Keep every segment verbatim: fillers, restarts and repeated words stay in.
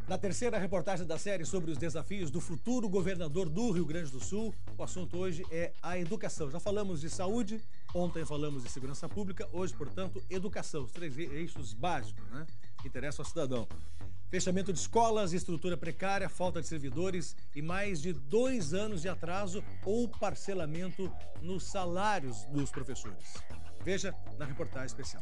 Na terceira reportagem da série sobre os desafios do futuro governador do Rio Grande do Sul, o assunto hoje é a educação. Já falamos de saúde, ontem falamos de segurança pública, hoje, portanto, educação, os três eixos básicos, né, que interessam ao cidadão. Fechamento de escolas, estrutura precária, falta de servidores e mais de dois anos de atraso ou parcelamento nos salários dos professores. Veja na reportagem especial.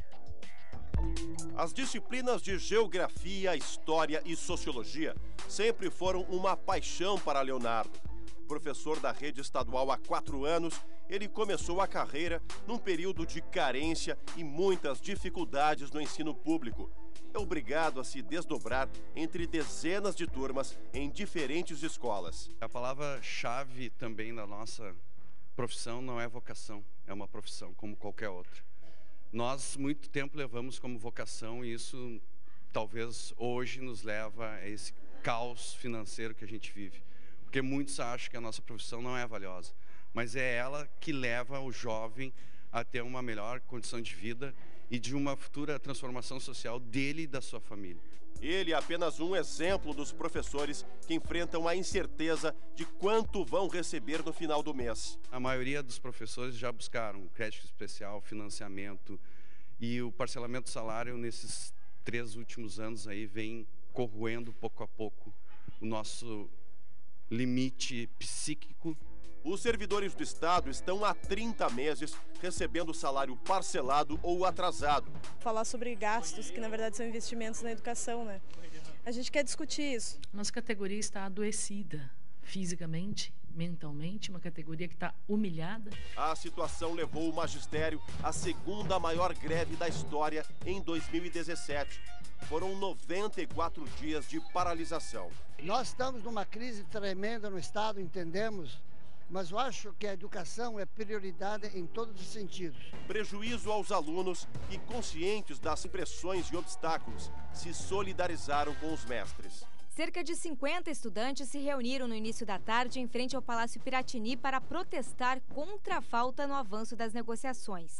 As disciplinas de Geografia, História e Sociologia sempre foram uma paixão para Leonardo. Professor da rede estadual há quatro anos, ele começou a carreira num período de carência e muitas dificuldades no ensino público. É obrigado a se desdobrar entre dezenas de turmas em diferentes escolas. A palavra-chave também da nossa profissão não é vocação, é uma profissão como qualquer outra. Nós, muito tempo, levamos como vocação e isso, talvez, hoje nos leva a esse caos financeiro que a gente vive. Porque muitos acham que a nossa profissão não é valiosa, mas é ela que leva o jovem a ter uma melhor condição de vida e de uma futura transformação social dele e da sua família. Ele é apenas um exemplo dos professores que enfrentam a incerteza de quanto vão receber no final do mês. A maioria dos professores já buscaram crédito especial, financiamento e o parcelamento do salário nesses três últimos anos aí vem corroendo pouco a pouco o nosso limite psíquico. Os servidores do Estado estão há trinta meses recebendo salário parcelado ou atrasado. Falar sobre gastos, que na verdade são investimentos na educação, né? A gente quer discutir isso. Nossa categoria está adoecida fisicamente, mentalmente, uma categoria que está humilhada. A situação levou o magistério à segunda maior greve da história em dois mil e dezessete. Foram noventa e quatro dias de paralisação. Nós estamos numa crise tremenda no Estado, entendemos. Mas eu acho que a educação é prioridade em todos os sentidos. Prejuízo aos alunos que, conscientes das pressões e obstáculos, se solidarizaram com os mestres. Cerca de cinquenta estudantes se reuniram no início da tarde em frente ao Palácio Piratini para protestar contra a falta no avanço das negociações.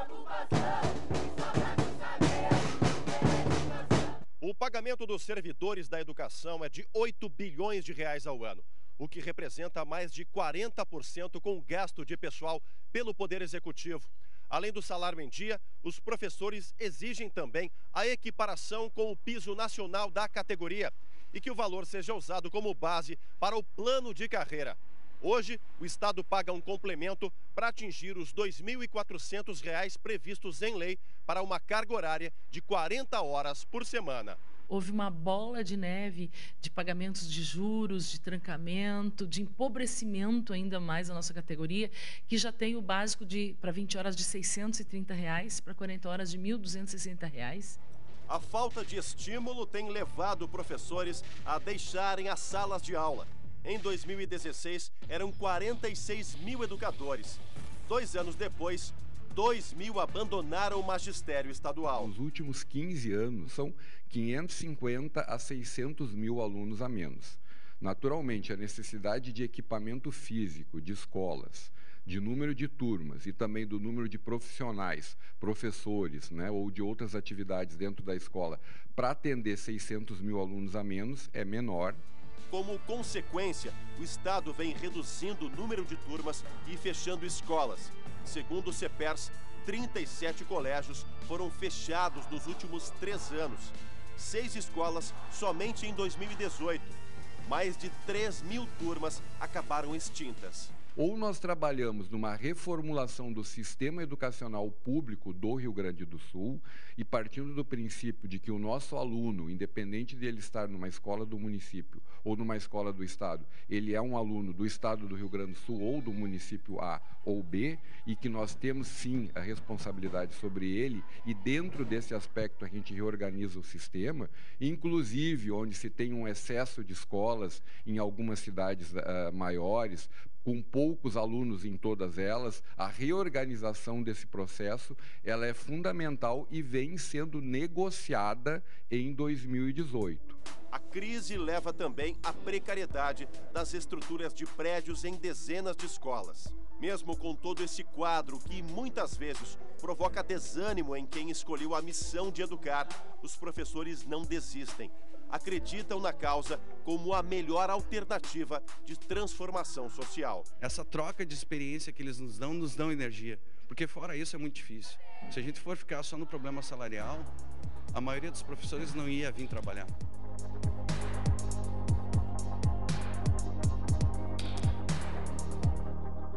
O pagamento dos servidores da educação é de oito bilhões de reais ao ano, o que representa mais de quarenta por cento com gasto de pessoal pelo Poder Executivo. Além do salário em dia, os professores exigem também a equiparação com o piso nacional da categoria e que o valor seja usado como base para o plano de carreira. Hoje, o Estado paga um complemento para atingir os dois mil e quatrocentos reais previstos em lei para uma carga horária de quarenta horas por semana. Houve uma bola de neve de pagamentos de juros, de trancamento, de empobrecimento ainda mais da nossa categoria, que já tem o básico de para vinte horas de seiscentos e trinta reais, para quarenta horas de mil duzentos e sessenta reais. A falta de estímulo tem levado professores a deixarem as salas de aula. Em dois mil e dezesseis, eram quarenta e seis mil educadores. Dois anos depois, dois mil abandonaram o magistério estadual. Nos últimos quinze anos, são quinhentos e cinquenta a seiscentos mil alunos a menos. Naturalmente, a necessidade de equipamento físico, de escolas, de número de turmas e também do número de profissionais, professores, né, ou de outras atividades dentro da escola, para atender seiscentos mil alunos a menos, é menor. Como consequência, o Estado vem reduzindo o número de turmas e fechando escolas. Segundo o CEPERS, trinta e sete colégios foram fechados nos últimos três anos. Seis escolas somente em dois mil e dezoito. Mais de três mil turmas acabaram extintas. Ou nós trabalhamos numa reformulação do sistema educacional público do Rio Grande do Sul e partindo do princípio de que o nosso aluno, independente de ele estar numa escola do município ou numa escola do estado, ele é um aluno do estado do Rio Grande do Sul ou do município A ou B e que nós temos sim a responsabilidade sobre ele e dentro desse aspecto a gente reorganiza o sistema, inclusive onde se tem um excesso de escolas em algumas cidades uh, maiores, com poucos alunos em todas elas, a reorganização desse processo ela é fundamental e vem sendo negociada em dois mil e dezoito. A crise leva também à precariedade das estruturas de prédios em dezenas de escolas. Mesmo com todo esse quadro que muitas vezes provoca desânimo em quem escolheu a missão de educar, os professores não desistem. acreditam na causa como a melhor alternativa de transformação social. Essa troca de experiência que eles nos dão, nos dão energia, porque fora isso é muito difícil. Se a gente for ficar só no problema salarial, a maioria dos professores não ia vir trabalhar.